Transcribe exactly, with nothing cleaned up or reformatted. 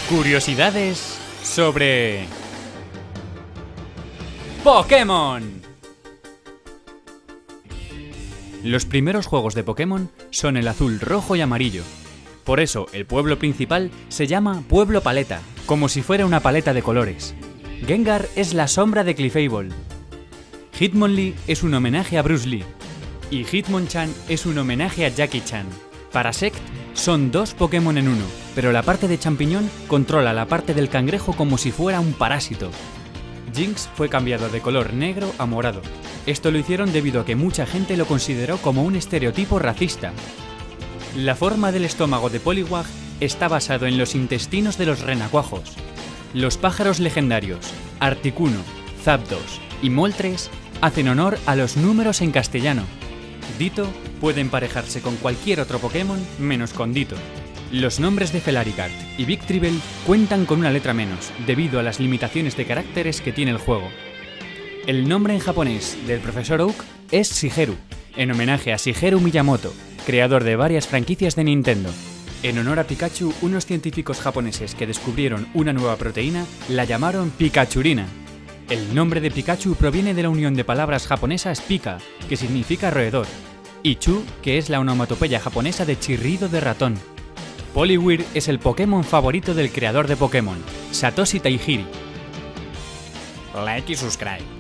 Curiosidades sobre Pokémon. Los primeros juegos de Pokémon son el azul, rojo y amarillo. Por eso el pueblo principal se llama Pueblo Paleta, como si fuera una paleta de colores. Gengar es la sombra de Clefable. Hitmonlee es un homenaje a Bruce Lee. Y Hitmonchan es un homenaje a Jackie Chan. Parasect son dos Pokémon en uno, pero la parte de champiñón controla la parte del cangrejo como si fuera un parásito. Jynx fue cambiado de color negro a morado. Esto lo hicieron debido a que mucha gente lo consideró como un estereotipo racista. La forma del estómago de Poliwag está basado en los intestinos de los renacuajos. Los pájaros legendarios, Articuno, Zapdos y Moltres, hacen honor a los números en castellano. Ditto puede emparejarse con cualquier otro Pokémon menos con Ditto. Los nombres de Felarigard y Victreebel cuentan con una letra menos, debido a las limitaciones de caracteres que tiene el juego. El nombre en japonés del profesor Oak es Shigeru, en homenaje a Shigeru Miyamoto, creador de varias franquicias de Nintendo. En honor a Pikachu, unos científicos japoneses que descubrieron una nueva proteína la llamaron Pikachurina. El nombre de Pikachu proviene de la unión de palabras japonesas Pika, que significa roedor, y Chu, que es la onomatopeya japonesa de chirrido de ratón. Poliwhirl es el Pokémon favorito del creador de Pokémon, Satoshi Tajiri. Like y subscribe.